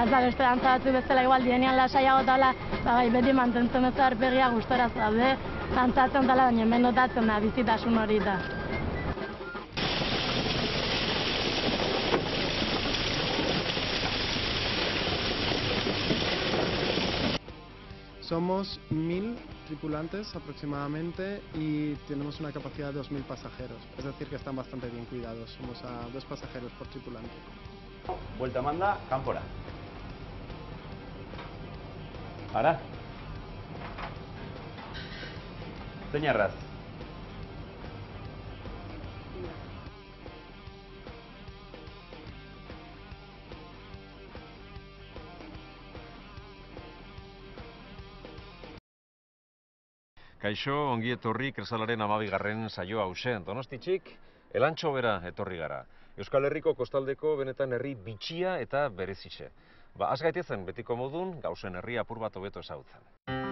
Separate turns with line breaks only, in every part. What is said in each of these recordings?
Eta beste dantza batzu bezala igual dienean lasaiago dala, beti mantentzen ez aurpegia gustora zaude, dantzatzen dela, baina hemen notatzen da, bizitasun hori da.
Somos 1000 tripulantes aproximadamente y tenemos una capacidad de 2000 pasajeros, es decir que están bastante bien cuidados, somos a 2 pasajeros por tripulante.
Buelta manda, kanpora. Ara? Zein arraz?
Kaixo, ongi etorri Kresalaren 12. saioa hauxe. Donostitxik, elantxo bera etorri gara. Euskal Herriko kostaldeko benetan herri bitxia eta berezitxe. Az gaitezen betiko modun, gauzen herri apur bat hobeto ezagutzen.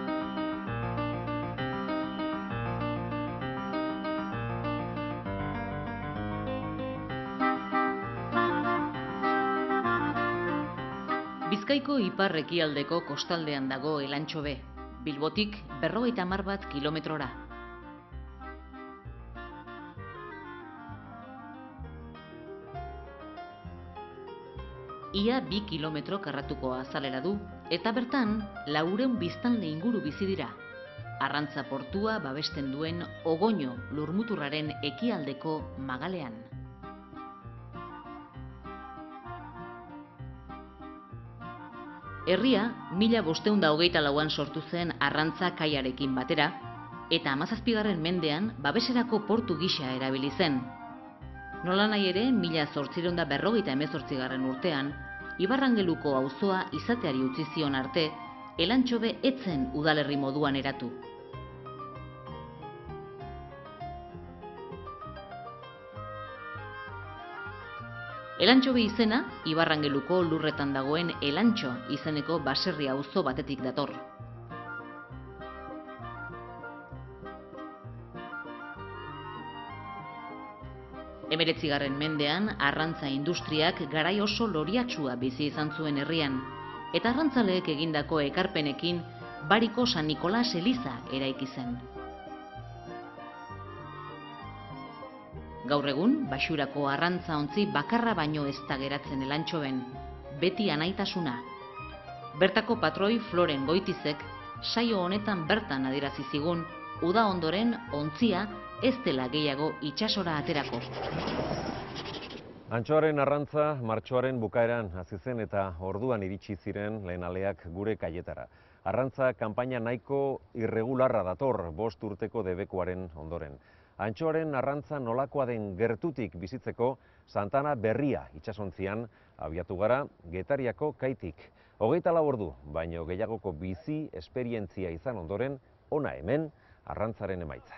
Bizkaiko ipar ekialdeko kostaldean dago Elantxobe. Bilbotik 51 kilometrora. Ia 2 kilometro karratuko azalera du, eta bertan 400 biztanle inguru bizi dira. Arrantza portua babesten duen Ogoño lurmuturraren ekialdeko magalean. Herria 1524an sortu zen arrantza kaiarekin batera, eta 17. mendean babeserako portu gisa erabili zen. Nolanahi ere, 1858 urtean, Ibarrangeluko auzoa izateari utzi zion arte, Elantxobe etzen udalerri moduan eratu. Elantxobe izena, Ibarrangeluko lurretan dagoen Elantxo izeneko baserri auzo batetik dator. Hemeretzigarren mendean, arrantza industriak garai oso loriatsua bizi izan zuen herrian, eta arrantzaleek egindako ekarpenekin Bariko San Nikolas eliza eraiki zen. Gaur egun, Baxurako arrantza ontzi bakarra baino ez da geratzen Elantxoben, beti anaitasuna. Bertako patroi Floren Goitizek, saio honetan bertan adierazi zigun, uda ondoren ontzia ez dela gehiago itsasora aterako.
Antxoaren arrantza martxoaren bukaeran hasi zen eta orduan iritsi ziren lehen aleak gure kaietara. Arrantza kanpaina nahiko irregularra dator 5 urteko debekuaren ondoren. Antxoaren arrantza nolakoa den gertutik bizitzeko Santana Berria itsasontzian abiatu gara Getariako kaitik. 24 ordu, baino gehiagoko bizi esperientzia izan ondoren, hona hemen arrantzaren emaitza.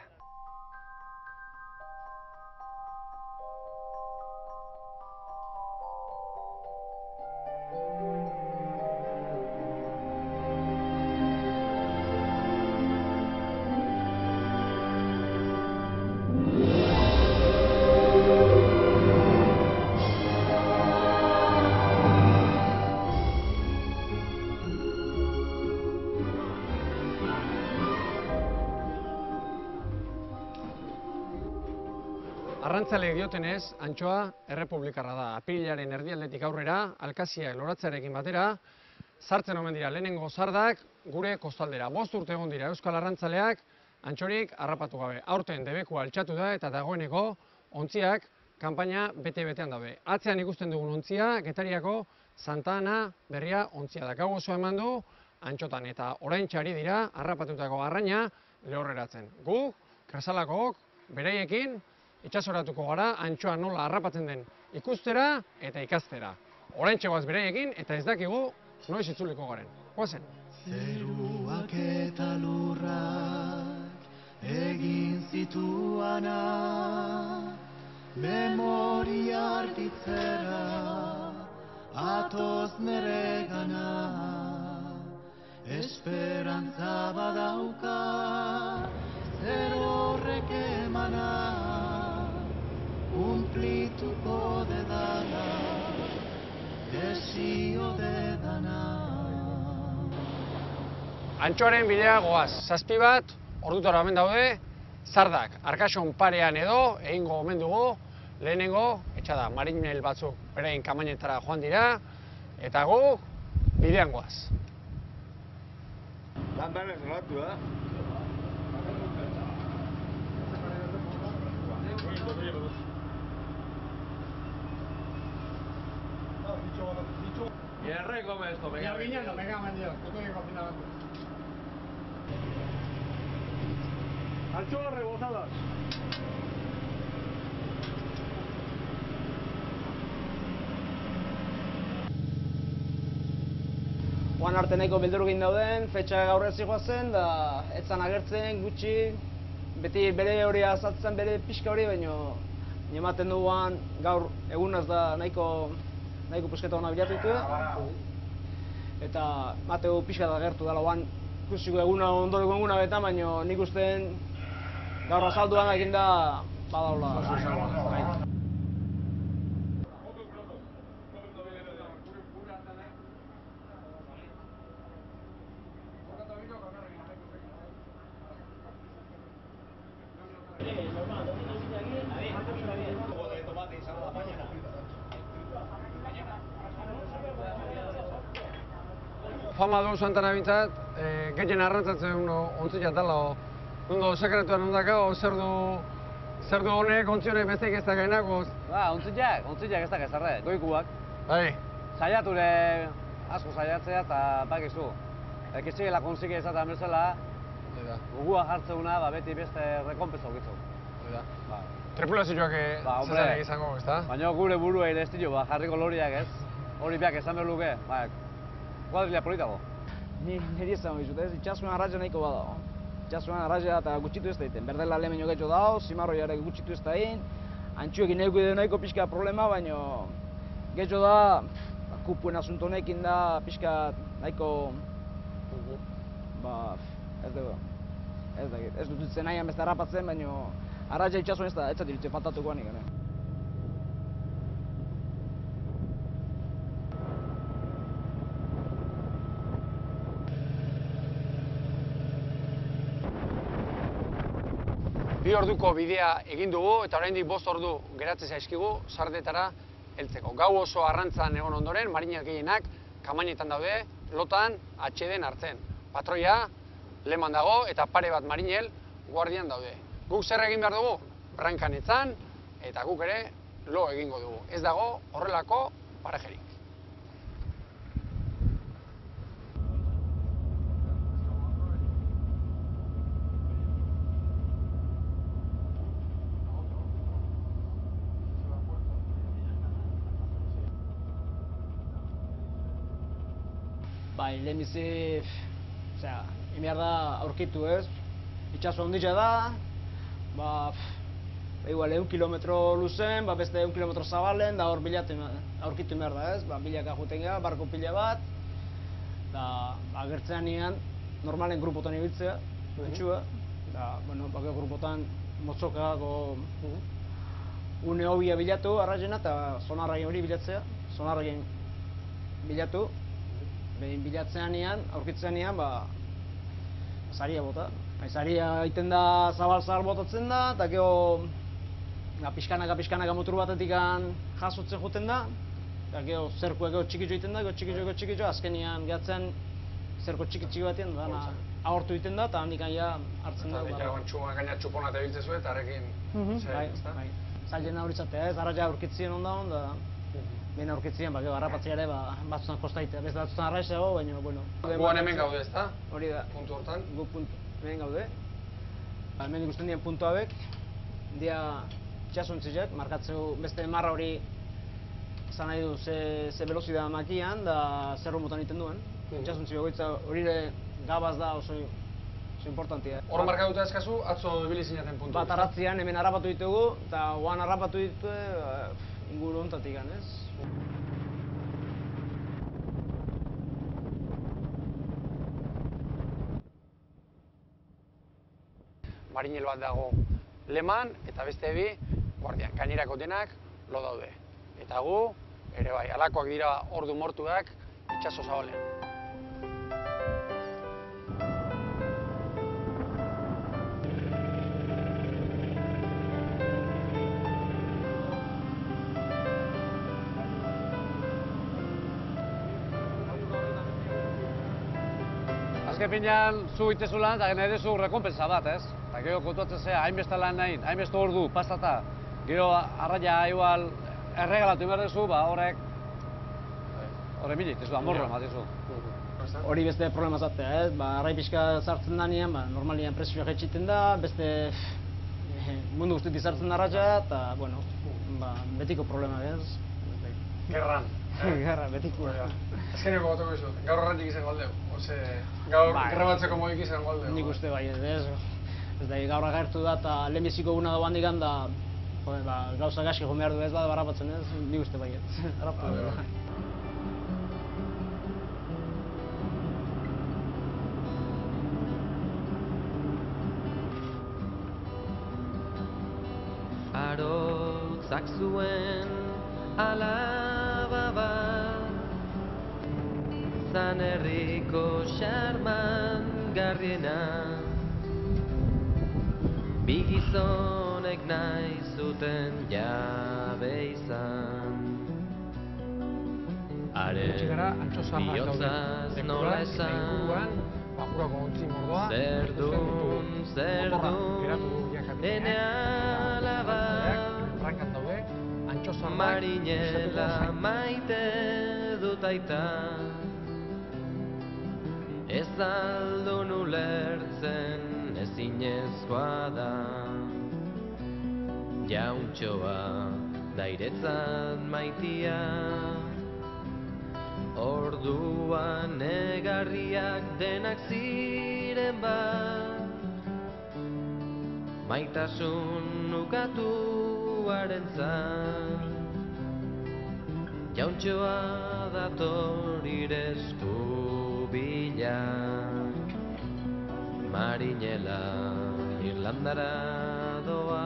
Arrantzaleek diotenez, antxoa errepublikarra da. Apirilaren erdialdetik aurrera, alkaziak loratzearekin batera, sartzen omen dira lehenengo sardak gure kostaldera. 5 urte egon dira Euskal Arrantzaleak antxorik harrapatu gabe. Aurten debekua altxatu da eta dagoeneko ontziak kanpaina bete-betean daude. Atzean ikusten dugun ontzia, Getariako Santana Berria ontzia da. Gau oso eman du antxotan eta oraintxari dira harrapatutako arraina lehorreratzen. Gu, Kresalakok, beraiekin itxasoratuko gara antxoa nola harrapatzen den ikustera eta ikastera. Oraintxe goaz beraiekin eta ez dakigu noiz itzuliko garen. Goazen.
Zeruak eta lurrak egin zituana, memoria artitzera atoz nere gana, esperantza badauka zer horrek emana, kumplituko dedana, desio dedana.
Antxoaren bidea goaz. 7 bat, ordutara hemen daude, zardak Arkason parean edo egingo omen dugu. Lehenengo, etxada, marinel batzuk berein kamainetara joan dira, eta gu bidean goaz.
Landanek relatu,
Y el rey come esto, venga.
Anchoas rebozadas.
Joan arte nahiko beldurgin dauden, fetxa gaur ez zen, da etzan agertzen, gutxi, beti bere hori azaltzen, bere pixka hori, baina ematen duguan gaur egunaz da nahiko pusketa hona bilatu ditu. Eta mateu pixka da gertu dela guan, ikusiko eguna ondoreko eguna betan, baina nik usten gaur azalduan egin da badaula.
Fama du Santana bintzat, gehien arrantzatzen ontzia dela, ondo sekretuan ondako, zer du honek, ontzionek besteik ez da gainako.
Ba, ontziak ez da gezarre, goikuak.
Bai.
Saiature asko saiatzea eta bakizu. Ekitxigela konzike izaten bezala, gugua jartzeuna beti beste rekonpensa okitzu.
Tripulazioak zezanek izango, ez da?
Baina gure burua ere estilo, jarriko loriak ez. Hori biak esan behar luke, kuadrilla politago. Niri esan bizut ez, itxasuan arraia nahiko badago. Itxasuan arraia eta gutxitu ez da egiten. Berdela lehenio getxo dago, zimarroiarek gutxitu ez da egin. Antxuekin nahiko pixka problema, baina getxo da, kupuen asunto honekin da pixka nahiko... Ez dut zen nahian beste harrapatzen, baina arraia itxasuan ez da, ez diritzen faltatuko nik.
Bi orduko bidea egin dugu eta oraindik 5 ordu geratzen zaizkigu Sardetara heltzeko. Gau oso arrantzan egon ondoren, marinak gehienak kamainetan daude, lotan atxeden hartzen. Patroia leman dago eta pare bat marinel guardian daude. Guk zer egin behar dugu? Brankan etzan eta guk ere lo egingo dugu. Ez dago horrelako parajerik.
Bai, lehenbizi, egin behar da aurkitu ez, itxaso onditza da, igual 1 kilometro luzen, beste 1 kilometro zabalen, da hor aurkitu behar da ez, bilaka juten gara, barko pila bat, da gertzean nian, normalen grupotan ibiltzea, entxua, da, bako grupotan motzokako une hobia bilatu arraizena eta zonarragin hori bilatzea, zonarragin bilatu, behin bilatzean nian, aurkitzean nian, saria bota. Saria egiten da zabal-zabal botatzen da, eta gero pixkanaka motor batetik jasotzen joten da, eta gero zerkoa gero txikitxo egiten da, gero txikitxo, azkenian gehatzen zerko txiki batean, ahortu egiten da, eta handik hartzen da.
Eta gaina txupona eta biltzen zuen, eta harekin zer, ez da?
Zailen aurritzatea ez, arraia aurkitzien ondaun, da behin aurkitzien, gero harrapatzea ere batzutan kostaitea, beste batzutan arraizago, baina, bueno.
Guan hemen gaude, ez da?
Hori da.
Puntu hortan?
Gu hemen gaude. Hemen ikusten dien puntu hauek, dia itxasontziak, markatzeu beste marra hori zan nahi du ze velozida makian, da zerro motan egiten duen. Itxasontzi bagoitza hori ere gabaz da oso importantia.
Hor markatuta eskazu, atzo ibili zinaten puntu.
Bat arratzean hemen harrapatu ditugu, eta guan harrapatu ditu inguru hontatik, ez?
Marinel bat dago leman eta beste bi guardian. Gainerako denak lo daude. Eta gu, ere bai, halakoak dira ordu mortuak itxaso zabalean. azken finean zu itezu lan, eta nahi duzu rekompensa bat, ez? Eta gero kontuatzen zea, hainbeste lan nahi, hainbeste ordu pasata, gero arraia igual erregalatu behar duzu, horrek mili, itezu, amorro ematezu.
Hori beste problema zatea, ez? Arrai pixka sartzen danean, normalian presioa jaitsiten da, beste mundu guztitik sartzen da arraia, eta, bueno, betiko problema, ez?
Gerran.
Gerra, betiko.
Azkeneko gotoko izut, gaur arrantik izango aldeu, gaur grebatzeko modik izango aldeu.
Nik uste bai, ez? Ez da, gaur agertu da, eta lehenbiziko guna dagoan digan da, gauza gaski jo behar du ez bada barrapatzen ez, nik uste bai, ez? Harrapatu da.
Arotzak zuen alaba bat, zan herriko xarman garriena, bi gizonek nahi zuten jabe izan. Haren bihotzaz nola esan, zer dun, ene alaba, marinela maite dut aita, ez aldun ulertzen ezinezkoa da, jauntxoa dairetzat maitia, orduan egarriak denak ziren maitasun ukatuaren zan, jauntxoa dator iresku bila, marinela Irlandara doa.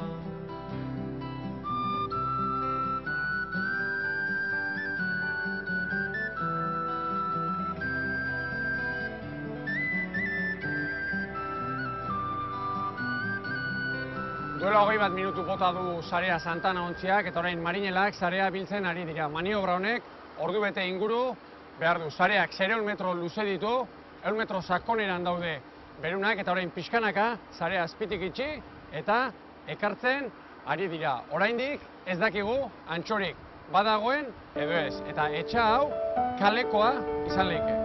Duela 20 minutu bota du sarea Santana ontziak, eta orain marinelak sarea biltzen ari dira. Maniobra honek, ordu bete inguru, behar du. Sareak 600 metro luze ditu, 100 metro sakoneran daude berunak, eta orain pixkanaka sarea azpitik itxi, eta ekartzen ari dira. Oraindik ez dakigu antxorik badagoen edo ez. Eta etxa hau kalekoa izan lehike.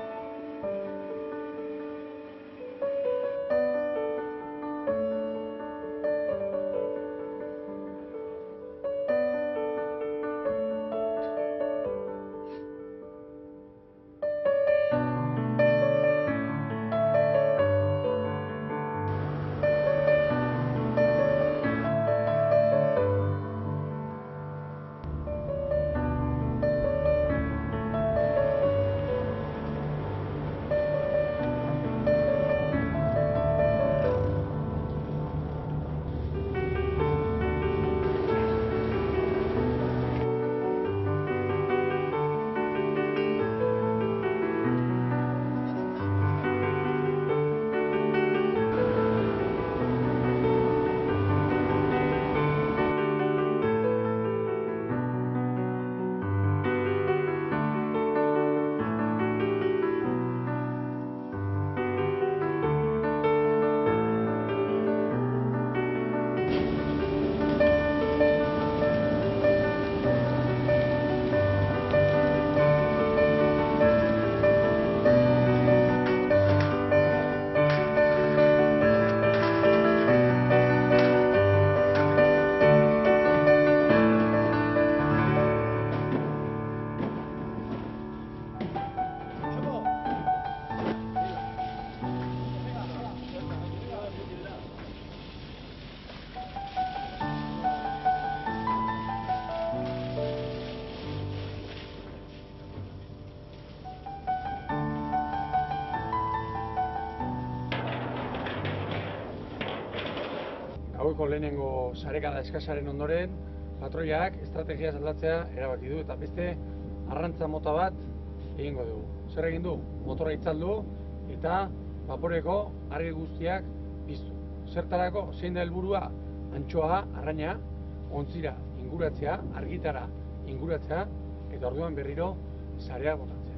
Gaueko lehenengo sarekada eskasaren ondoren, patroiak estrategiaz aldatzea erabaki du eta beste arrantza mota bat egingo dugu. Zer egin du? Motorra itzaldu eta vaporeko argi guztiak piztu. Zertarako zein da helburua? Antxoa, arraina, ontzira inguratzea, argitara inguratzea eta orduan berriro sarea botatzea.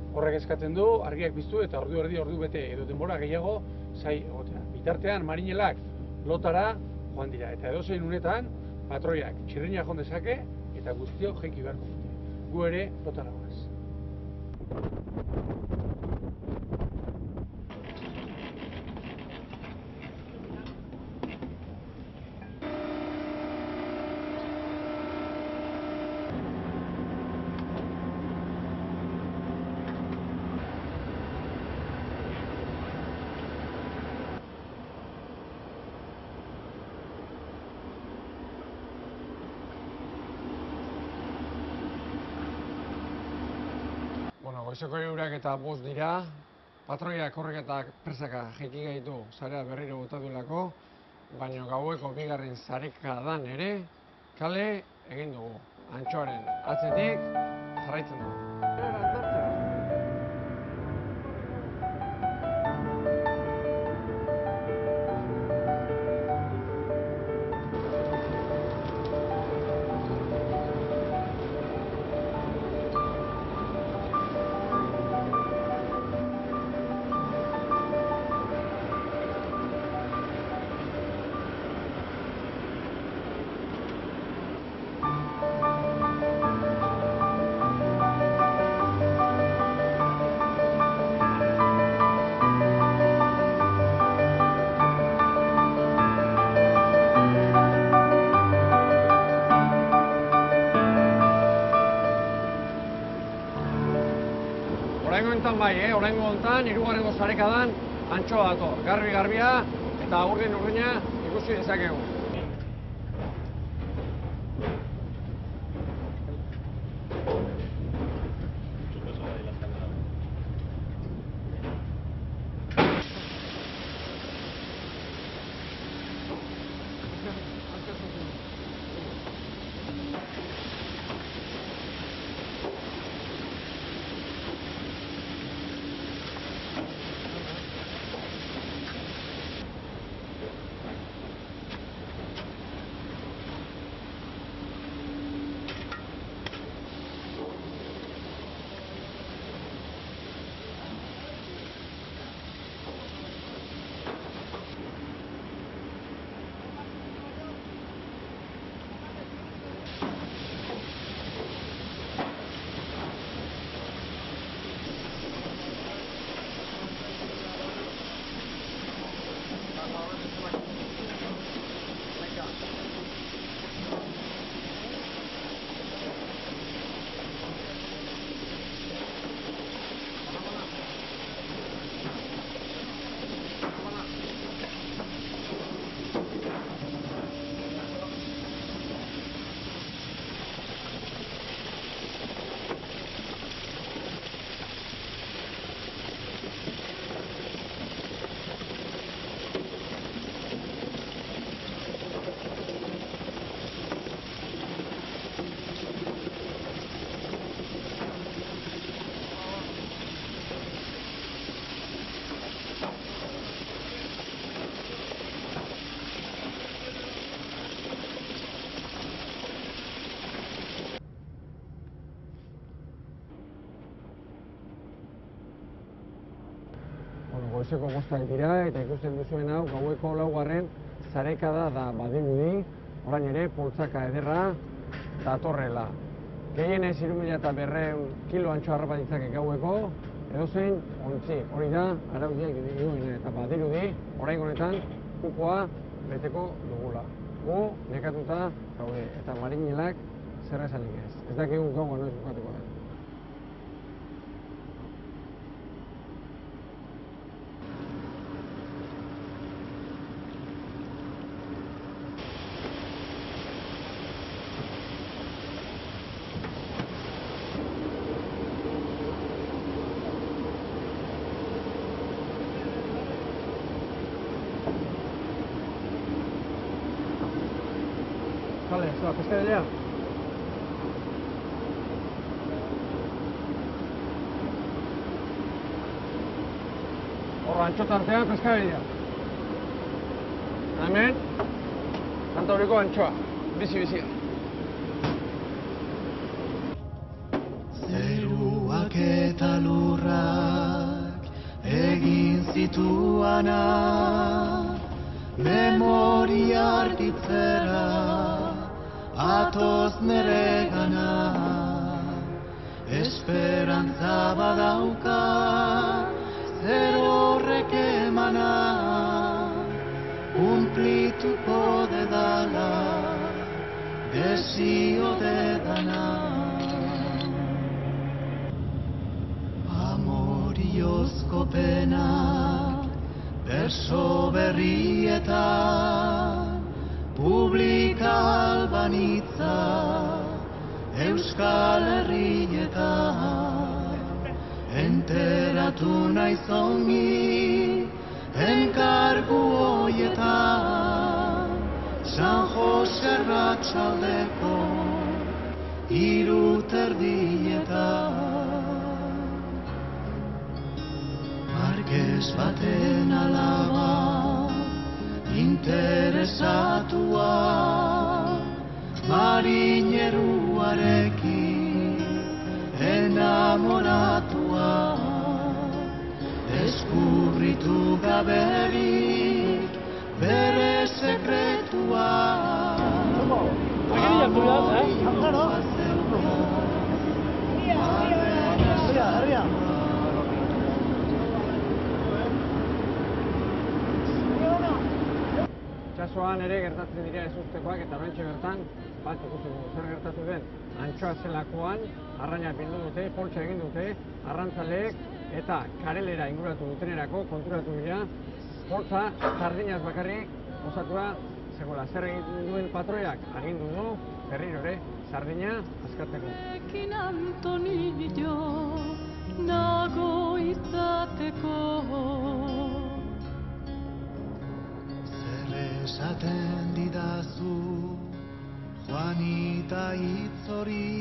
Horrek eskatzen du, argiak piztu eta ordu erdi, ordu bete edo denbora gehiago zai egotea. Bitartean marinelak lotara joan dira eta edozein unetan patroiak txirrina joan dezake eta guztiok jaiki beharko dute. Gu ere lotara goaz. Goizeko 3 eta 5 dira, patroiak horrek eta presaka jaiki gaitu sarea berriro bota duelako, baina gaueko 2. sarekadan ere kale egin dugu. Antxoaren atzetik jarraitzen dugu. Oraingo honetan bai, oraingo honetan, 3. sarekadan antxoa dator. Garbi-garbia eta urdin-urdina ikusi dezakegu. Goizeko 5 dira eta ikusten duzuen hau gaueko 4. sarekada da badirudi, orain ere poltsaka ederra datorrela. Gehienez 3.200 kilo antxoa harrapa ditzake gaueko, edozein ontzi. Hori da araudiak dioena eta badirudi, orain honetan kupoa beteko dugula. Gu nekatuta gaude eta marinelak zer esanik ez. Ez dakigu gaua noiz bukatuko da. Vale, ez da, pescaderia. Horra, antxotartean pescaderia. Hemen, kantauriko antxoa, bizi-bizia.
Zeruak eta lurra dituana, memoria argitzera, atoz nere gana. Esperantza badauka, zer horrek emana, kumplituko dedala, desio dedana. Amoriozko pena, berso berrietan, publika albanitza, Euskal Herrietan. Enteratu naiz ongi, enkargu hoietan, San Jose arratsaldeko 3:30. Markes baten alaba, interesatua, marineruarekin enamoratua, eskurritu gaberik bere sekretua.
Itsasoan ere gertatzen dira ezustekoak eta oraintxe bertan bat ikusi dugu zer gertatu den. Antxoa zelakoan arraina bildu dute, poltsa egin dute, arrantzaleek eta karelera inguratu dutenerako konturatu dira poltsa sardinaz bakarrik osatua zegoela. Zer egin duen patroiak agindu du berriro ere sardina askatzeko.
Ekin Antonio nago izateko.
Esaten didazu, Juanita hitzori,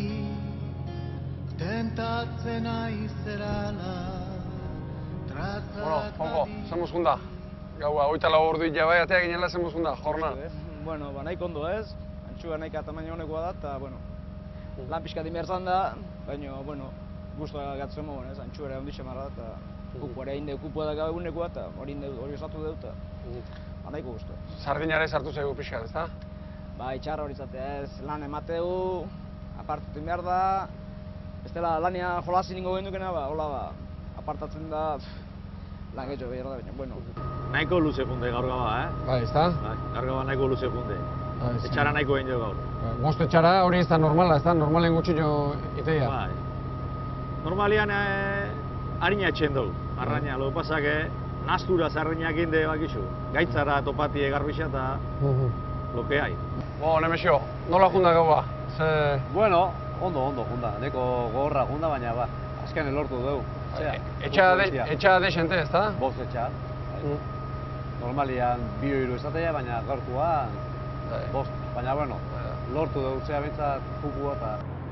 tentatzen aizerala,
Bueno, Juanjo, zemuz junda. Gaua, 24 ordu jabaiatea ginela zemuz junda, jorna.
Bueno, nahiko ondo ez, antxua nahika tamaino honekoa da, eta, bueno, lan pixkat inberzan da, baina, bueno, guztua gatzen mogun ez, antxua ere onditxe marra da, eta kupuare egin dugu, kupua da gabe egunekoa, eta hori osatu dugu, eta nahiko guztua.
Sardinare sartu zaigu pixkat, ezta?
Ba, itxarra hori izatea ez, lan emateu, apartatu behar da, ez dela lania jolasi ningo gendukena, ba, hola ba, apartatzen da, lan getxo behar da, baina, bueno.
Nahiko luze funde gaur gaba,
Bai, ezta?
Gaur gaba nahiko luze funde. Etxara nahiko egin jo gaur.
Bost etxara hori ez da normala, ez da? Normalen gutxino iteia.
Bai. Normalian harina etxen dugu, arraina, lo pasak, nastura zarriñak inde bakizu. Gaitzara topatie garbisa eta lo que hay.
Nemesio, nola junda gaua?
Bueno, ondo junda. Neko gogorra junda, baina ba, azken lortu dugu.
Etxa desente, ez da?
Bost etxa. Normalian 2-3 esatea, baina gaurkoan bost. Baina, bueno, lortu dugu zea bintzat kupua eta...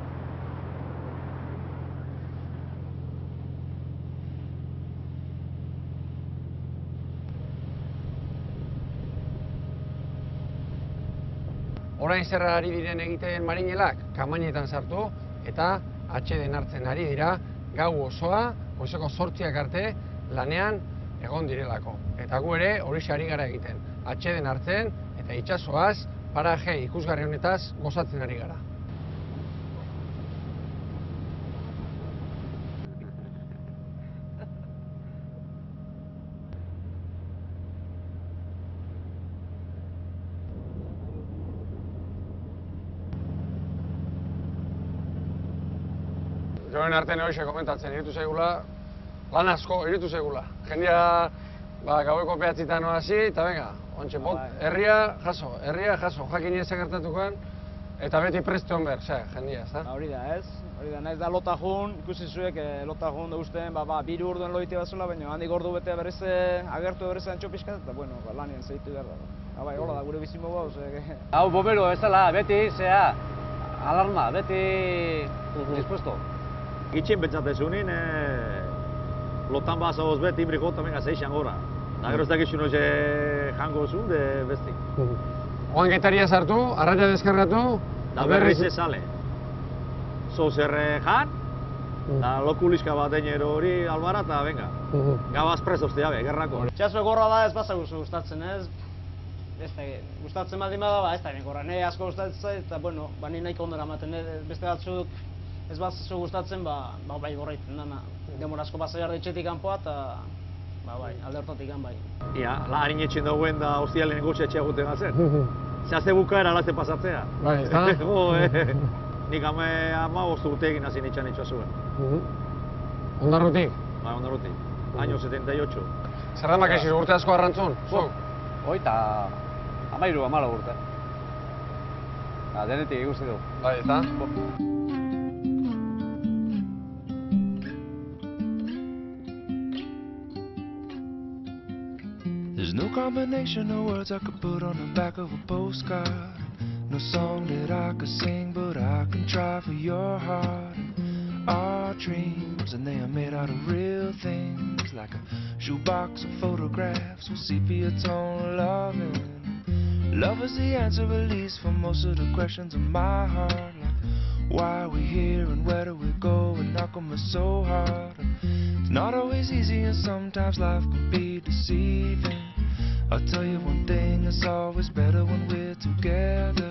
Orain zer ari diren egiten marinelak, kamainetan sartu eta atxeden hartzen ari dira gau osoa, goizeko 8 arte lanean egon direlako. Eta gu ere horixe ari gara egiten, atxeden hartzen eta itsasoaz paraje ikusgarri honetaz gozatzen ari gara. Joen artean horixe komentatzen, iritu zaigula, lan asko iritu zaigula. Jendia gaueko 9 hasi, eta venga, ontxe, herria jaso, jakin ez gertatukoan, eta beti preste hon behar, jendia, ez da?
Hori da, ez? Hori da, nahiz da lota jun, ikusi zuek lota jun da usten, 2 orduen loite bat zula, baina handik ordu bete berriz agertu berriz antxo pixkat, eta bueno, lanien zeitu behar da. Bai, hola da, gure bizimo hau,
Hau, bomero, ez dela, beti, alarma, beti dispuesto.
Gitxin betzatezunin, lotan bat zagoz bet, timbriko eta menga zeixan gora. Da gero ez dakizun hoxe jango zuen, de bestik.
Oan getaria sartu, arraia deskargatu,
da berriz ez sale. Zozer jan, Da lokuliska bat einero hori albara eta venga. Gabaz presoztea be, gerrako.
Itxaso gorra da ez baza gustatzen, ez? Gustatzen baldin bada, ez da gorra. Ne asko gustatzen zait, eta bueno, ni nahiko ondora ematen, beste batzuk ez bazu gustatzen, bai gorra iten dana. Demora asko pasa behar etxetik kanpoa, eta bai, alde hortatik bai.
Ia, harin etxen dagoen da hostialen gotxe etxea guten batzen. Zehazte bukaera alazte pasatzea.
Bai, ez da?
Nik 15 urte egin hasi nitxan itxasuen.
Ondarrutik?
Bai, Ondarrutik. Año 78.
Zer da makaixi urte asko arrantzun?
Oita, 13-14 urte. Denetik ikusi du.
Bai, ez da?
There's no combination of words I could put on the back of a postcard. No song that I could sing, but I can try for your heart. Our dreams, and they are made out of real things, like a shoebox of photographs with sepia tone loving. Love is the answer, at least, for most of the questions in my heart. Like, why are we here and where do we go, and how come it's so hard? It's not always easy, and sometimes life can be deceiving. I'll tell you one thing, it's always better when we're together.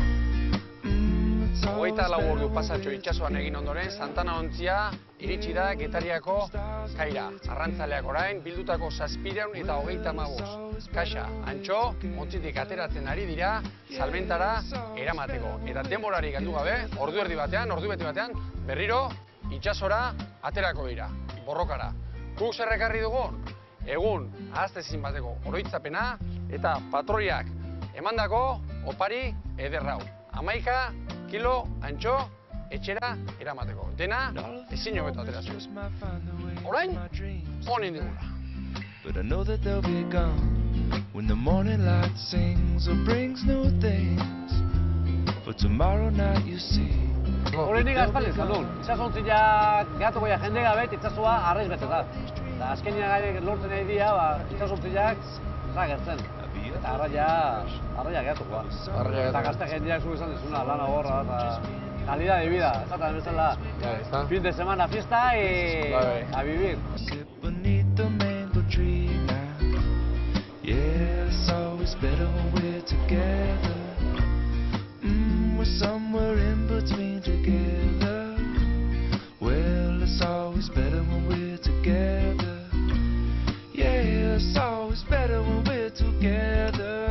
Hogeita lau ordu pasatxo itxasoan egin ondoren, Santana ontzia iritsi da Getariako kaira. Arrantzaleak orain, bildutako 735 kaxa antxo ontzitik ateratzen ari dira salmentara eramateko. Eta denborari galdu gabe, ordu erdi batean, ordu bete batean, berriro itxasora aterako dira, borrokara. Guk zer ekarri dugun? Egun ahaztezin bateko oroitzapena eta patroiak emandako opari ederrau. 11 kilo antxo etxera eramateko. Dena ezin hobeto ateratzen. Orain, honin digula.
But I know that they'll be gone when the morning light sings or brings new things. For tomorrow night you see.
Horrenik aspaldi zaldun. Itxasontzia gehatuko ja jende gabe, itxasua arraiz beteta. Eta azkenia gaire lortzen nahi dira, itxasontziak zagertzen. Eta arraia gehatuko. Eta gazte jendeak zu izan dizuna, lana gorra eta calidad de vida. Esaten bezala, fin de semana fiesta y a vivir.
Beneath the mango tree now. Yeah, it's always better when we're together. We're somewhere in between together. Well, it's always better when we're together. Yeah, it's always better when we're together.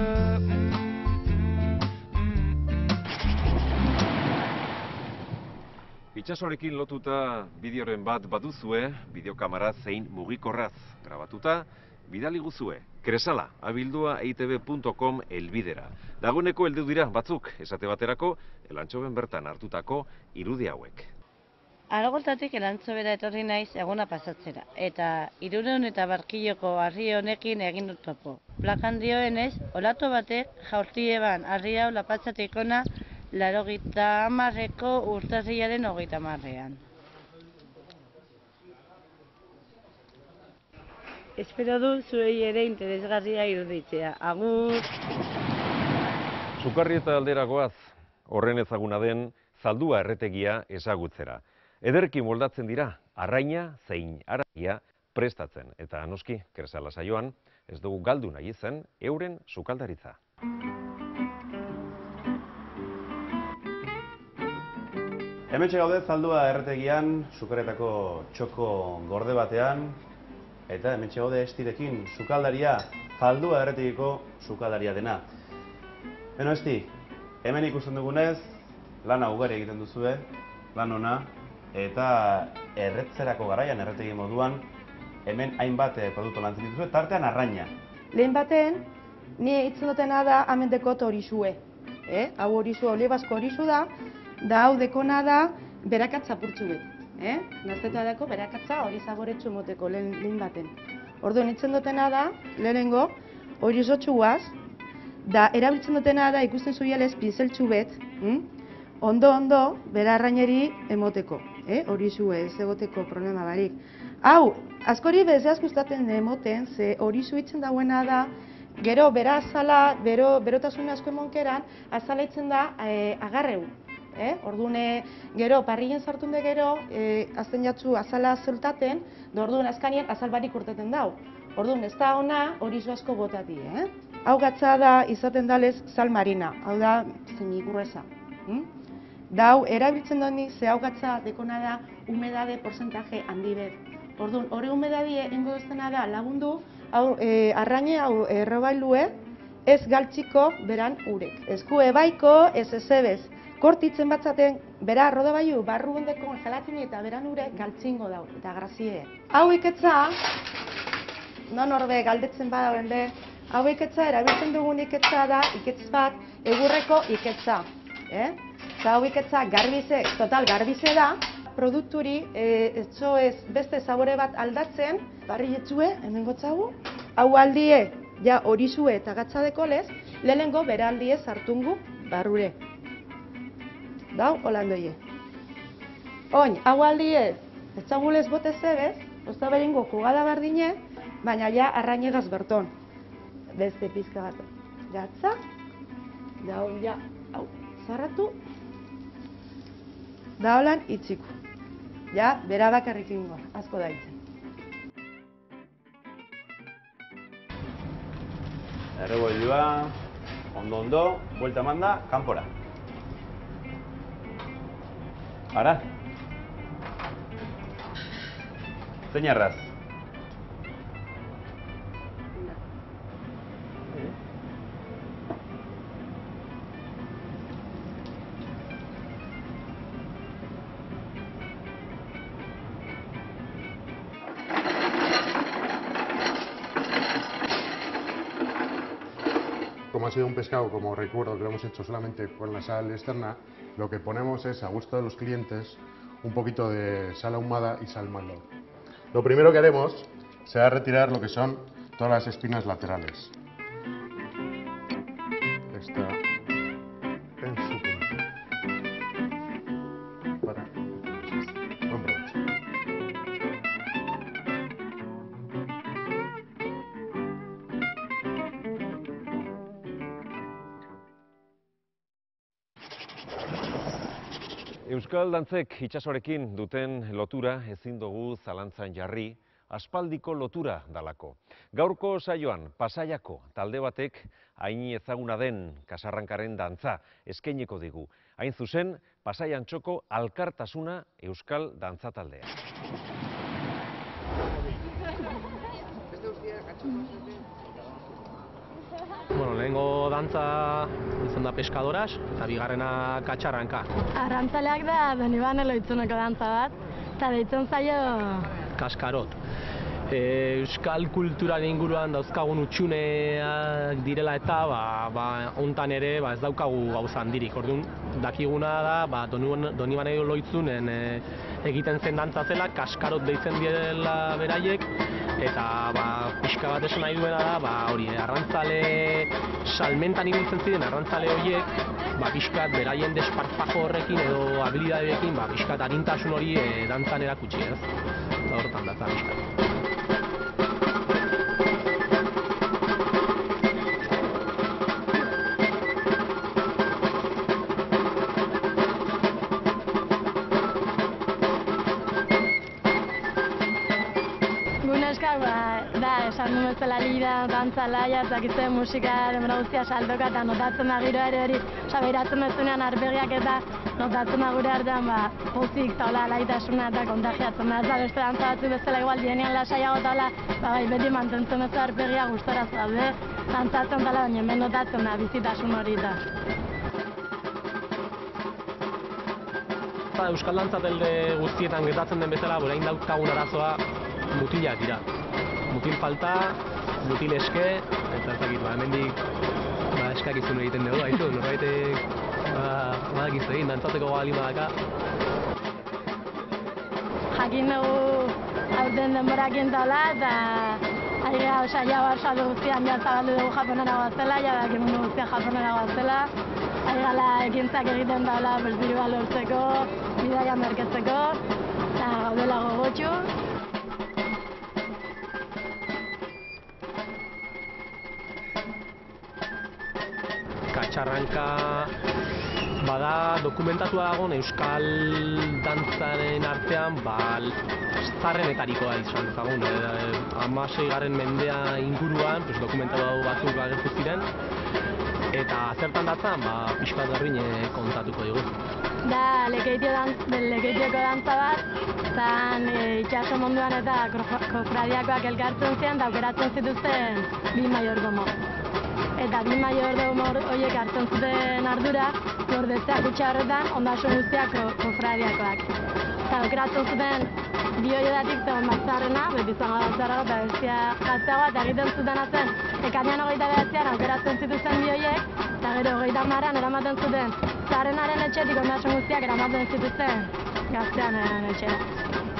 Itxasoarekin lotuta bideoren bat baduzue, bideokamera zein mugikorraz grabatuta, bidali guzue. Kresala, abildua eitb.com elbidera. Dagoeneko heldu dira batzuk, esate baterako, Elantxoben bertan hartutako irudi hauek.
Aragotatik Elantxobera etorri naiz eguna pasatzera, eta Hirurehun eta Barkiloko harri honekin egin dut topo. Plakan dioenez, olatu batek jaurti eban harri hau lapatzatik ona 80ko urtarrilaren 30ean. Espero du zuei ere interesgarria iruditzea. Agur!
Sukarrieta alderagoaz, horren ezaguna den Zaldua erretegia ezagutzera. Ederki moldatzen dira, arraina zein haragia prestatzen. Eta noski, Kresala saioan, ez dugu galdu nahi zen euren sukaldaritza.
Hementxe gaude Zaldua erretegian, sukarretako txoko gorde batean, eta hementxe gaude Estirekin, sukaldaria, Zaldua erretegiko sukaldaria dena. Beno Esti, hemen ikusten dugunez, lana ugari egiten duzue, lan ona, eta erretzerako garaian, erretegi moduan, hemen hainbat produktu lantzen dituzue, tartean arraina.
Lehen baten, ni hitzen dutena da amendekot horizue. Hau horizu, olibasko horizu da hau dekona da berakatza purtsu bet. Naztetarako berakatza hori zagoretsu moteko lehen baten. Orduan hitzen dutena da, lehenengo, horizotxu guaz, da erabiltzen dutena da ikusten zuialez pinzeltxu bet, ondo, bera arraineri emoteko. Horizu ez egoteko problema barik. Hau, askori bezeaz gustatzen emoten, ze horizu hitzen dauena da, gero bera azala, berotasun asko emonkeran, azala hitzen da agarreu. Orduan gero, parrillen sartunde gero, azten jatzu azala zeltaten, da orduan azkanien azal barik urteten dau. Orduan ez da ona horizu asko botati, Hau gatza da izaten dalez sal marina, hau da semikurreza. Da hau erabiltzen doni ze hau gatza dekona da humedade porcentaje handi bet. Orduan, hori humedadie ingo duzena da lagundu, arraine hau errobailue, ez galtziko beran urek. Eskue baiko, ez ezebez. Kortitzen batzaten, bera roda baiu, barru ondeko gelatin eta beran urek galtzingo dau, eta grazie. Hau iketza, non horbe galdetzen badauen be, hau iketza, erabiltzen dugun iketza da, iketz bat, egurreko iketza. Eta hau iketza garbize, total garbize da, produkturi etxo ez beste sabore bat aldatzen, barrietzue, hemen gotzagu, hau aldie, ja horizue eta gatzadeko lez, lehenengo bera aldie sartungu barrure. Dau, holandoie. Oin, hau aldie, etxagulez bote zebez, osta beringo jugada bardine, baina ja arrainegaz berton. Beste pizka bat gatza, da hon ja, hau, zarratu, da holan itxiku. Ja, bera bakarrik ingo, asko daitzen.
Erreboilua, ondo, buelta manda, kanpora. Ara. Zein arraz?
Como ha sido un pescado, como recuerdo que lo hemos hecho solamente con la sal externa, lo que ponemos es, a gusto de los clientes, un poquito de sal ahumada y sal malor. Lo primero que haremos será retirar lo que son todas las espinas laterales. Está en su punto. Buen provecho.
Euskal dantzek itsasoarekin duten lotura ezin dugu zalantzan jarri, aspaldiko lotura dalako. Gaurko saioan Pasaiako talde batek hain ezaguna den kasarrankaren dantza eskainiko digu. Hain zuzen, Pasai Antxoko Alkartasuna Euskal Dantza taldea.
Lehengo dantza izan da peskadoras, eta bigarrena katxarranka.
Arrantzaleak da Donibane Loitzuneko dantza bat, eta deitzen zaio
Kaskarot. Euskal kulturaren inguruan dauzkagun utxuneak direla eta hontan ere ez daukagu gauza handirik. Orduan, dakiguna da Donibane Loitzunen egiten zen dantza zela, Kaskarot deitzen direla beraiek, eta pixka bat esan nahi duena da, hori, arrantzale salmentan ibiltzen ziren arrantzale horiek, pixkat beraien desparpajo horrekin edo habilidadeekin, pixkat arintasun hori dantzan erakutsi, ez? Hortan datza pixkat.
Esan duen bezala lida, dantza laia, zakitze musika denbora guztia saltoka eta notatzen da giro ere hori saberatzen duzunean arpegiak eta notatzen da gure artean pozik taula laitasuna eta kontagiatzen da. Ez da beste dantza batzu bezala igual dienean lasaiago taula, beti mantentzen duzu arpegia gustora zaude, dantzatzen dela baina hemen notatzen da bizitasun hori eta.
Euskal dantza talde guztietan gertatzen den bezala, orain daukagun arazoa mutilak dira. Mutil falta, mutil eske, eta ezakit, hemendik eskakizun egiten dugu, haizu, norbaitek badakizu egin, dantzatzeko balin badaka.
Jakin dugu aurten denborakin taula, eta ari gara saia Barsadu guztian zabaldu dugu Japonera goazela, jadakin mundu guztia Japonera goazela. Ari gala ekintzak egiten taula diru lortzeko, bidaia merketzeko, eta gaudela gogotxu.
Katxarranka bada dokumentatua dagoen euskal dantzaren artean zaharrenetarikoa izan dezagun. 16. mendea inguruan dokumentatu batzuk agertu ziren, eta zertan datzan, pixka berdin kontatuko digu.
Da lekeitioko dantza bat, zan itxaso munduan eta kofradiakoak elkartzen ziren, eta aukeratzen zituzten bi mayordomo. Eta bi mayordomo horiek hartzen zuten ardura, gordetzea kutxa horretan, ondasun guztiak kofradiakoak. Eta aukeratzen zuten bi horiedatik zegoen batzarrena, beti izango batzarra eta bestia gazteagoa, eta egiten zuten zen, ekainean 29an aukeratzen zituzten bi horiek, eta gero 30an eramaten zuten zaharrenaren etxetik ondasun guztiak eramaten zituzten gaztearen etxera.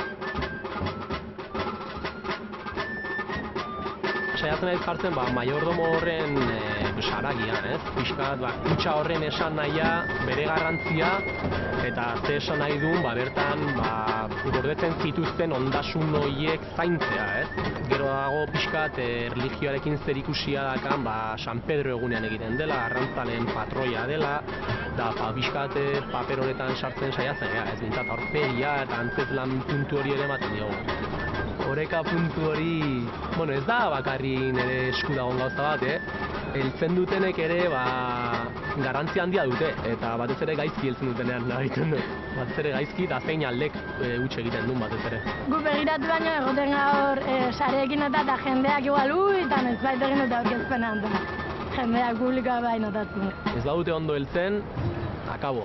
Saiatzen naiz jartzen mayordomo horren haragian, pixkat kutxa horren esan nahia, bere garrantzia, eta ze esan nahi duen bertan gordetzen zituzten ondasun horiek zaintzea, Gero dago pixkat religioarekin zerikusia dakan San Pedro egunean egiten dela, arrantzaleen patroia dela, eta pixkat paper honetan sartzen saiatzen, ez bintzat aurpegia eta antzeslan puntu hori ere ematen diogu. Oreka puntu hori, ez da bakarri nire esku dagoen gauza bat, heltzen dutenek ere garrantzi handia dute, eta batez ere gaizki heltzen dutenean nabiten dut. Batez ere gaizki eta zein aldek huts egiten duen batez ere.
Gu begiratu baino egoten gaur sareekin eta jendeak igual eta ez bait egin dute aurkezpenean dena. Jendeak publikoa bai notatzen.
Ez badute ondo heltzen, akabo.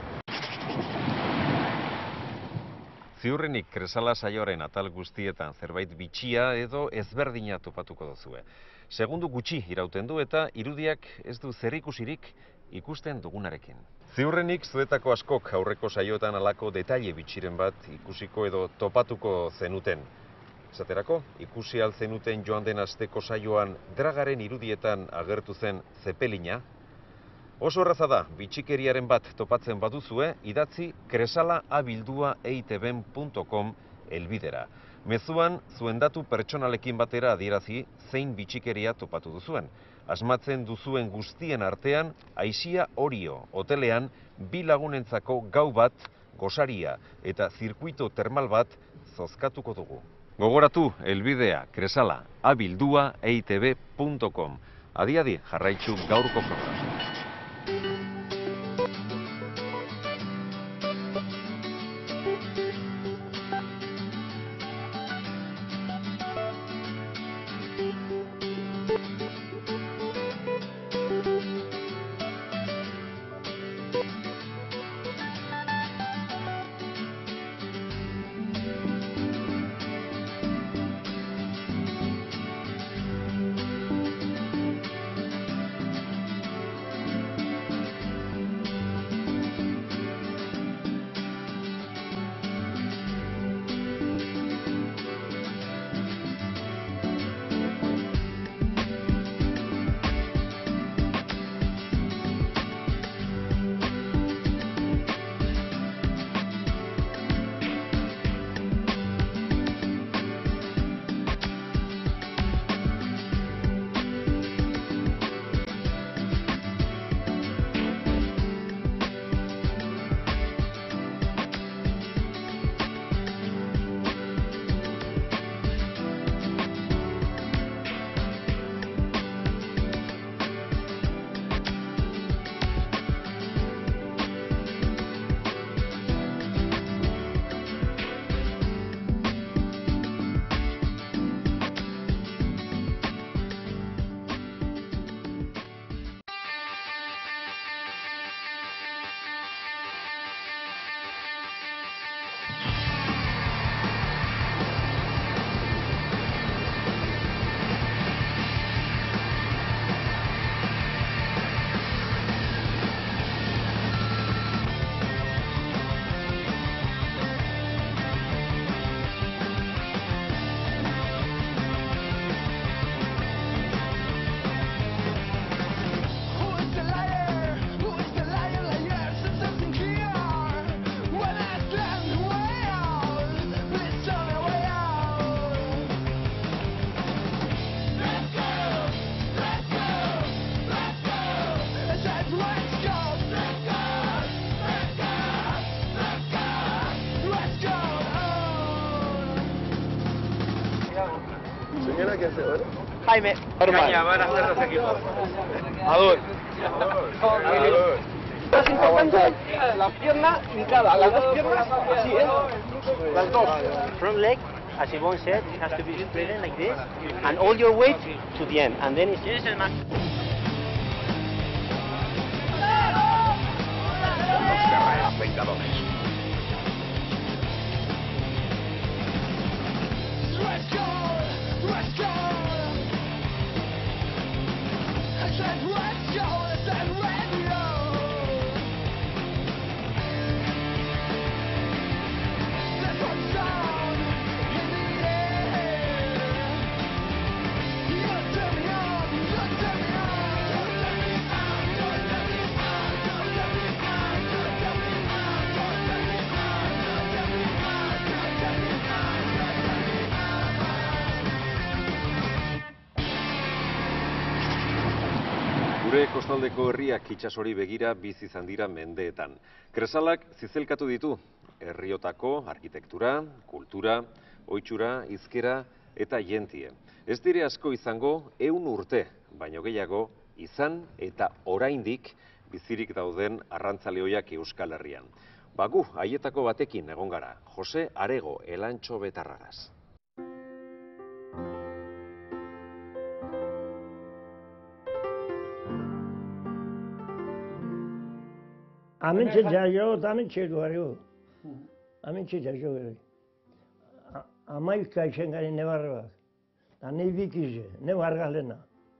Ziurrenik Kresala saioaren atal guztietan zerbait bitxia edo ezberdina topatuko duzue. Segundu gutxi irauten du eta irudiak ez du zerikusirik ikusten dugunarekin. Ziurrenik zuetako askok aurreko saioetan halako detaile bitxiren bat ikusiko edo topatuko zenuten. Esaterako, ikusi alzenuten joan den asteko saioan dragaren irudietan agertu zen Zepelina. Oso erraza da, bitxikeriaren bat topatzen baduzue, idatzi kresalaabildua.eitben.com helbidera. Mezuan, zuen datu pertsonalekin batera adierazi zein bitxikeria topatu duzuen. Asmatzen duzuen guztien artean, Aisia Orio hotelean 2 lagunentzako gau bat, gosaria eta zirkuito termal bat zozkatuko dugu. Gogoratu, helbidea kresalaabildua.eitb.com. Adi, jarraitzu gaurko programa.
que hace, ¿vale?
Jaime.
Caña, van a hacer los equipos. Adur.
Más importante, la pierna hincada, las dos piernas así, las dos.
Front leg, as Yvonne said, it has to be straightened like this, and all your weight to the end, and then it's
Los guerreros vengadores.
Gure kostaldeko herriak itsasori begira bizi izan dira mendeetan. Kresalak zizelkatu ditu herriotako arkitektura, kultura, ohitsura, hizkera eta jentie. Ez dire asko izango 100 urte, baino gehiago izan eta oraindik bizirik dauden arrantzale ohiak Euskal Herrian. Gu haietako batekin egon gara, Jose Arego Elantxo Betarragaz.
Amentxe jaio eta amentxe duario. Amentxe jaio gero. Amaika izan gari nebarra bat. Eta nahi bikize, nebarra lehena.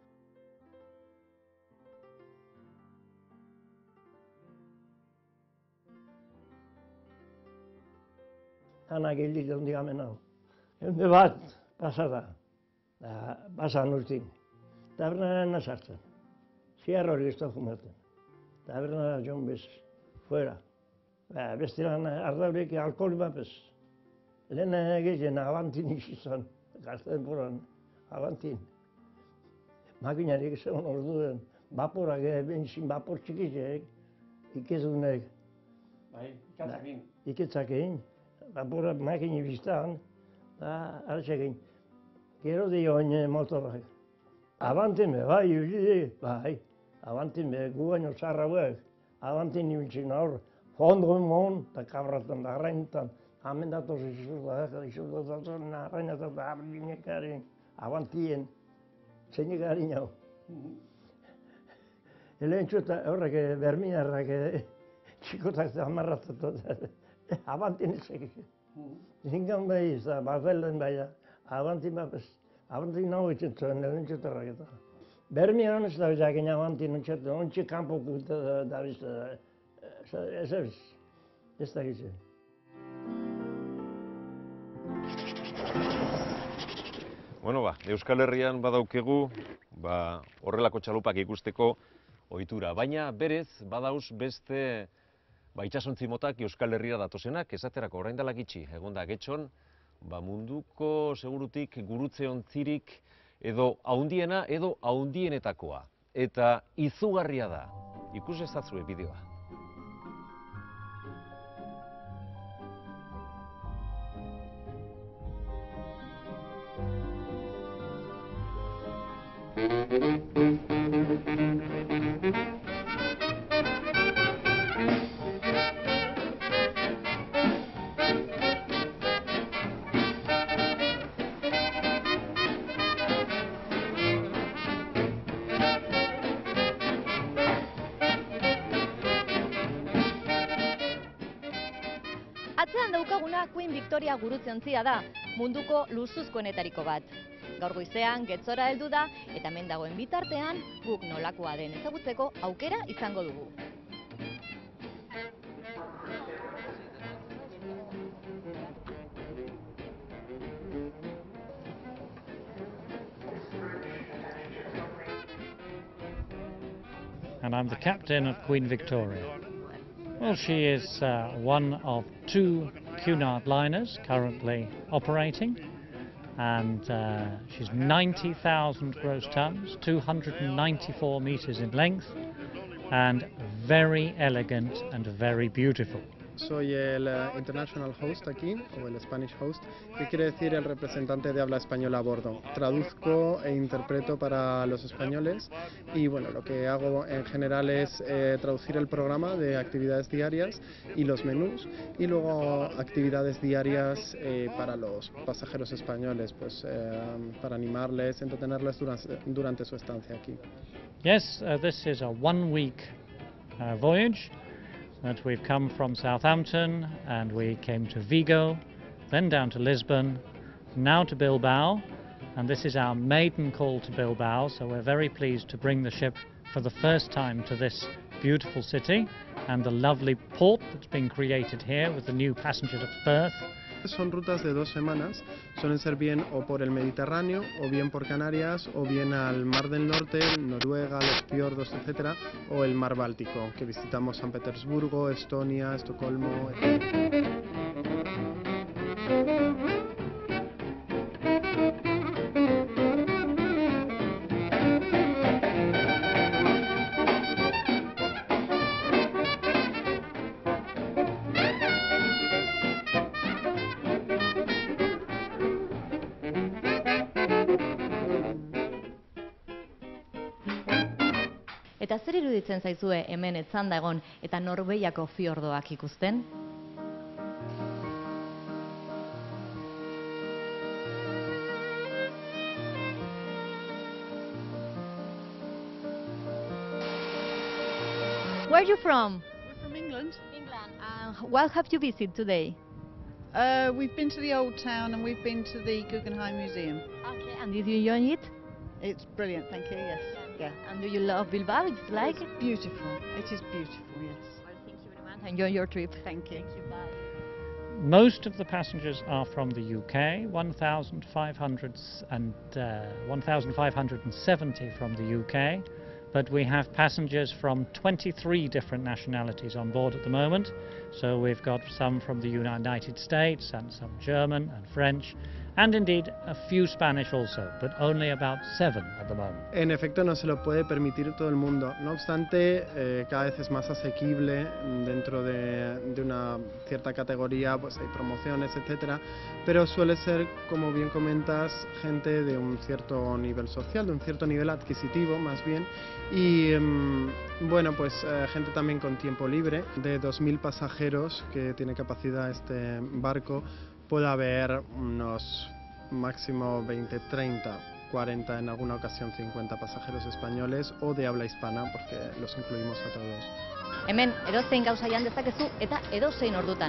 Tana geldik ondik amen hau. Eunde bat, pasada. Basan urtin. Tabernaren nasartzen. Ziar hori ez da fumaten. Tabernara joan bez. Fuera. Bestilan ardaurik alkohol bat bez. Lehen egiten abantin izan, gazten poran, abantin. Makinarik zegoen orduen, baporak, benzin bapor txikizek, ikezunek.
Ikatzakin.
Ikatzakin. Baporak makini biztan, da hartzekin. Gero dioen motorak. Abantin be, bai, abantin be, gu baino zarra buek. Abantin ibiltzen hor, fondo mon, eta kabratan da arraintan, hemen datoz izudatzen arrainatan da abrinekaren, abantien, zeinek hau. Elentxu eta horrek berminarrak txikotak amarratatu, abantin ezek. Zingan behiz, bazelen baina, abantin bapes, abantin nahu itzen zuen, elentxu terrak eta. Bermian ez da bizakin abantin ontxatu, ontsi kanpoko da bizta, ez da gitze.
Bueno, Euskal Herrian badaukegu, horrelako txalupak ikusteko ohitura, baina berez badauz beste itsasontzi motak Euskal Herrira datozenak, esaterako orain dela gitxi, egon da Getxon, munduko segurutik gurutze ontzirik edo haundiena edo haundienetakoa. Eta izugarria da, ikus ezazue bideoa.
Atzean daukaguna Queen Victoria gurutzeontzia da, munduko luzuzkoenetariko bat. Gaur goizean Getzora heldu da eta hemen dagoen bitartean guk nolakoa den ezagutzeko aukera izango dugu.
And I'm the captain of Queen Victoria. Well, she is one of 2 Cunard liners currently operating, and she's 90,000 gross tons, 294 meters in length, and very elegant and very beautiful.
soy el international host aquí, o el Spanish host, que quiere decir el representante de habla española a bordo. Traduzco e interpreto para los españoles y bueno, lo que hago en general es traducir el programa de actividades diarias y los menús, y luego actividades diarias para los pasajeros españoles, pues para animarles, entretenerles durante su estancia aquí.
Yes, this is a one-week voyage that we've come from Southampton, and we came to Vigo, then down to Lisbon, now to Bilbao, and this is our maiden call to Bilbao, so we're very pleased to bring the ship for the first time to this beautiful city and the lovely port that's been created here with the new passenger berth.
Son rutas de 2 semanas, suelen ser bien o por el Mediterráneo, o bien por Canarias, o bien al Mar del Norte, Noruega, los fiordos, etcétera, o el Mar Báltico, que visitamos San Petersburgo, Estonia, Estocolmo, etc.
Eta zer iruditzen zaizue hemen etzanda egon eta Norbeiako fiordoak ikusten? Where are you from?
We're from England.
England. What have you visited today?
We've been to the Old Town and we've been to the Guggenheim Museum.
Okay, and did you enjoy it?
It's brilliant, thank you, yes. Yeah.
And do you love Bilbao? It's like
It's beautiful. It is beautiful, yes.
Well, thank you very much. Enjoy your trip.
Thank you.
Thank you, bye.
Most of the passengers are from the UK, 1,570 from the UK, but we have passengers from 23 different nationalities on board at the moment. So we've got some from the United States and some German and French, and indeed a few Spanish also, but only about 7 at the moment.
En efecto, no se lo puede permitir todo el mundo. No obstante, cada vez es más asequible dentro de una cierta categoría, pues hay promociones, etcétera, pero suele ser, como bien comentas, gente de un cierto nivel social, de un cierto nivel adquisitivo más bien, y bueno, pues gente también con tiempo libre. De 2.000 pasajeros que tiene capacidad este barco, puede haber unos máximo 20, 30, 40, en alguna ocasión 50 pasajeros españoles o de habla hispana, porque los incluimos a todos.
Hemen edozein gauza jan dezakezu eta edozein ordutan.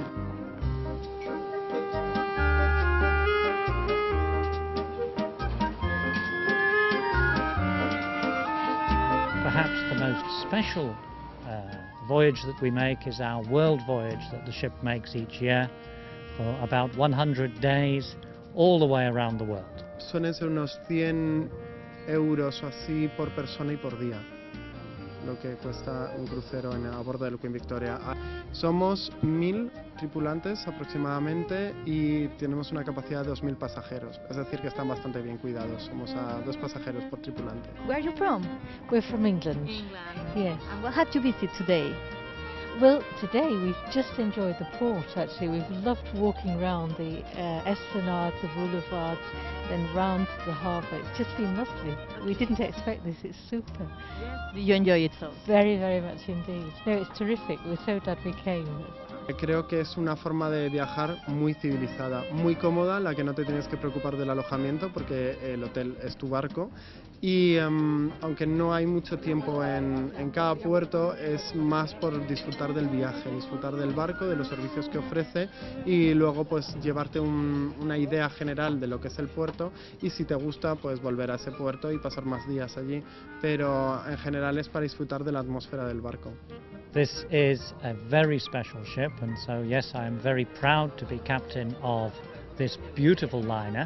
Perhaps the most special voyage that we make is our world voyage that the ship makes each year for about 100 days all the way around the world.
Suelen ser unos 100 euros o así por persona y por día, lo que cuesta un crucero a bordo del Queen Victoria. Somos 1.000 tripulantes aproximadamente y tenemos una capacidad de 2.000 pasajeros, es decir que están bastante bien cuidados, somos a 2 pasajeros por tripulante.
Where are you from?
We're from England. Yes.
And what have you visited today?
Well, today we've just enjoyed the port, actually. We've loved walking around the esplanades, the boulevards, then round to the harbour. It's just been lovely. We didn't expect this. It's super.
Do you enjoy it so?
Very, very much indeed. No, it's terrific. We're so glad we came.
Creo que es una forma de viajar muy civilizada, muy cómoda, en la que no te tienes que preocupar del alojamiento porque el hotel es tu barco, y aunque no hay mucho tiempo en cada puerto, es más por disfrutar del viaje, disfrutar del barco, de los servicios que ofrece y luego pues llevarte una idea general de lo que es el puerto, y si te gusta pues volver a ese puerto y pasar más días allí, pero en general es para disfrutar de la atmósfera del barco.
This is a very special ship, and so yes, I am very proud to be captain of this beautiful liner.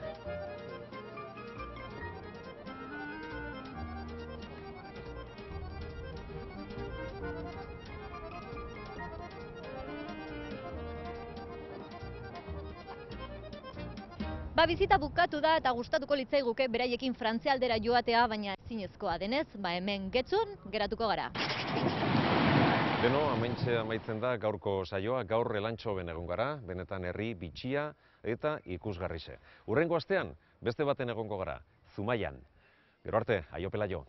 Bizita bukatu da eta gustatuko litzaiguke beraiekin Frantzia aldera joatea, baina ezinezkoa denez, hemen Getxon geratuko gara.
Beno, hementxe amaitzen da gaurko saioa, gaur Elantxoben egon gara, benetan herri bitxia eta ikusgarrixe. Hurrengo astean, beste baten egongo gara, Zumaian. Gero arte, aio Pelayo.